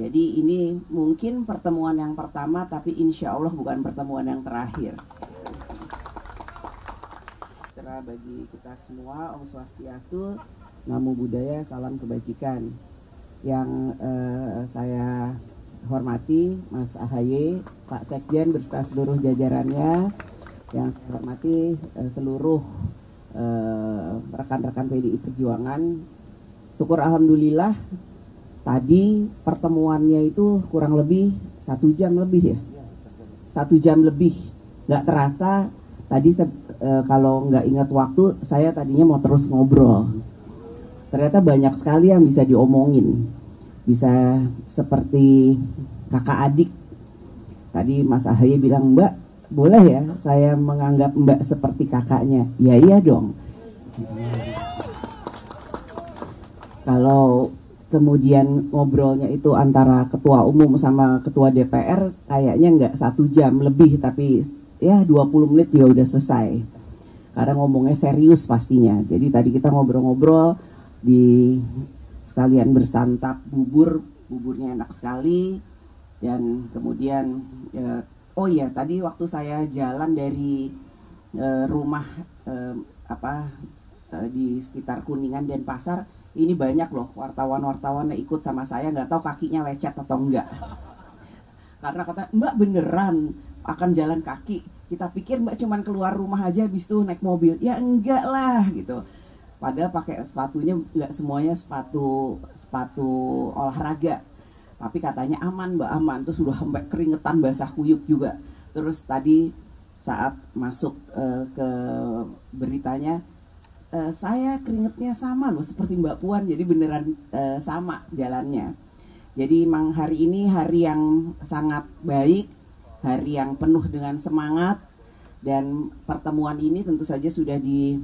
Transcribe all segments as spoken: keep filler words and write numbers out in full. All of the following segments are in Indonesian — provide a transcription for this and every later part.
Jadi ini mungkin pertemuan yang pertama, tapi insya Allah bukan pertemuan yang terakhir. Sejahtera bagi kita semua, Om Swastiastu, Namo Buddhaya, salam kebajikan. Yang eh, saya hormati Mas Ahaye, Pak Sekjen beserta seluruh jajarannya, yang saya hormati eh, seluruh eh, rekan-rekan P D I Perjuangan. Syukur alhamdulillah tadi pertemuannya itu kurang lebih satu jam lebih ya, satu jam lebih, nggak terasa. Tadi se e, kalau nggak ingat waktu, saya tadinya mau terus ngobrol. Ternyata banyak sekali yang bisa diomongin, bisa seperti kakak adik. Tadi Mas Ahaye bilang, Mbak, boleh ya saya menganggap Mbak seperti kakaknya? Ya iya dong. Kalau kemudian ngobrolnya itu antara ketua umum sama ketua D P R, kayaknya nggak satu jam lebih, tapi ya dua puluh menit juga udah selesai. Karena ngomongnya serius pastinya. Jadi tadi kita ngobrol-ngobrol, di sekalian bersantap bubur, buburnya enak sekali. Dan kemudian, ya, oh iya tadi waktu saya jalan dari eh, rumah eh, apa eh, di sekitar Kuningan dan Pasar, ini banyak loh wartawan-wartawan yang ikut sama saya, nggak tahu kakinya lecet atau enggak. Karena kata, Mbak beneran akan jalan kaki. Kita pikir Mbak cuman keluar rumah aja habis itu naik mobil. Ya enggak lah gitu. Padahal pakai sepatunya nggak semuanya sepatu sepatu olahraga. Tapi katanya aman Mbak, aman. Terus sudah sampai keringetan basah kuyup juga. Terus tadi saat masuk uh, ke beritanya, Uh, saya keringetnya sama loh seperti Mbak Puan, jadi beneran uh, sama jalannya. Jadi memang hari ini hari yang sangat baik, hari yang penuh dengan semangat, dan pertemuan ini tentu saja sudah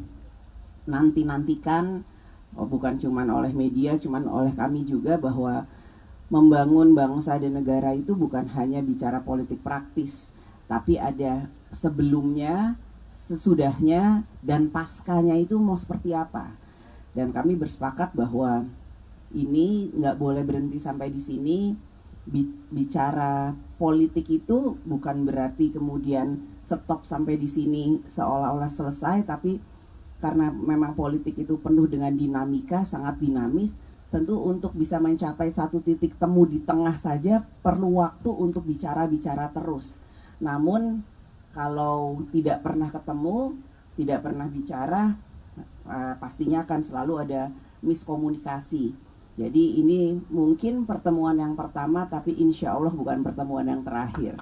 dinanti-nantikan, oh, bukan cuma oleh media, cuma oleh kami juga, bahwa membangun bangsa dan negara itu bukan hanya bicara politik praktis, tapi ada sebelumnya, sesudahnya, dan paskanya itu mau seperti apa. Dan kami bersepakat bahwa ini nggak boleh berhenti sampai di sini. Bicara politik itu bukan berarti kemudian stop sampai di sini seolah-olah selesai, tapi karena memang politik itu penuh dengan dinamika, sangat dinamis, tentu untuk bisa mencapai satu titik temu di tengah saja perlu waktu untuk bicara-bicara terus. Namun kalau tidak pernah ketemu, tidak pernah bicara, uh, pastinya akan selalu ada miskomunikasi. Jadi ini mungkin pertemuan yang pertama, tapi insya Allah bukan pertemuan yang terakhir.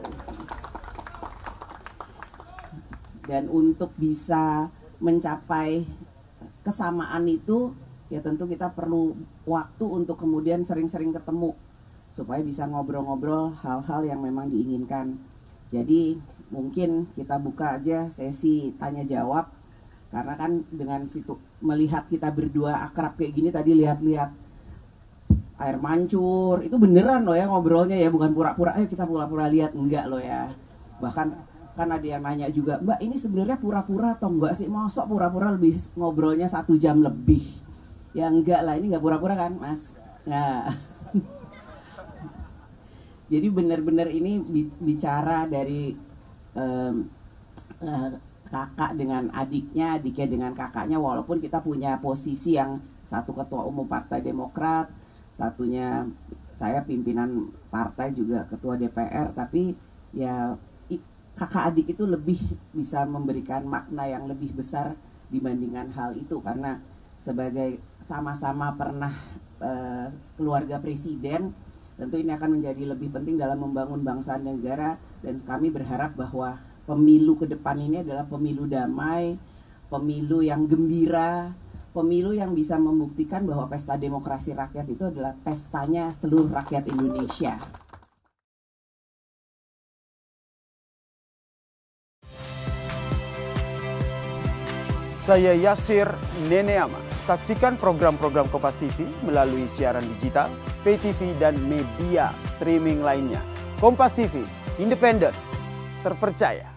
Dan untuk bisa mencapai kesamaan itu, ya tentu kita perlu waktu untuk kemudian sering-sering ketemu, supaya bisa ngobrol-ngobrol hal-hal yang memang diinginkan. Jadi mungkin kita buka aja sesi tanya jawab, karena kan dengan situ melihat kita berdua akrab kayak gini, tadi lihat-lihat air mancur, itu beneran loh ya ngobrolnya ya, bukan pura-pura, ayo kita pura-pura lihat, enggak loh ya. Bahkan kan ada yang nanya juga, Mbak ini sebenarnya pura-pura atau enggak sih, masuk pura-pura lebih ngobrolnya satu jam lebih. Ya enggak lah, ini enggak pura-pura kan Mas. Nah jadi benar-benar ini bicara dari Um, uh, kakak dengan adiknya, adiknya dengan kakaknya, walaupun kita punya posisi yang satu ketua umum Partai Demokrat, satunya saya pimpinan partai juga ketua D P R, tapi ya kakak adik itu lebih bisa memberikan makna yang lebih besar dibandingkan hal itu, karena sebagai sama-sama pernah uh, keluarga presiden, tentu ini akan menjadi lebih penting dalam membangun bangsa dan negara. Dan kami berharap bahwa pemilu ke depan ini adalah pemilu damai, pemilu yang gembira, pemilu yang bisa membuktikan bahwa pesta demokrasi rakyat itu adalah pestanya seluruh rakyat Indonesia. Saya Yasir Neneama. Saksikan program-program Kompas T V melalui siaran digital, pay T V, dan media streaming lainnya. Kompas T V, independen, terpercaya.